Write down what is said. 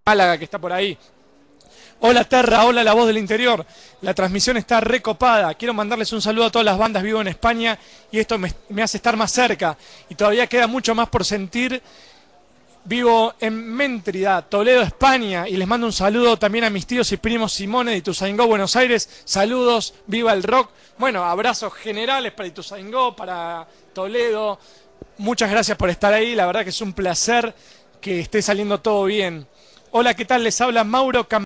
Málaga, que está por ahí. Hola Terra, hola la voz del interior. La transmisión está recopada. Quiero mandarles un saludo a todas las bandas. Vivo en España y esto me hace estar más cerca. Y todavía queda mucho más por sentir. Vivo en Méntrida, Toledo, España. Y les mando un saludo también a mis tíos y primos Simone de Ituzaingó, Buenos Aires. Saludos, viva el rock. Bueno, abrazos generales para Ituzaingó, para Toledo. Muchas gracias por estar ahí. La verdad que es un placer que esté saliendo todo bien. Hola, ¿qué tal? Les habla Mauro Cam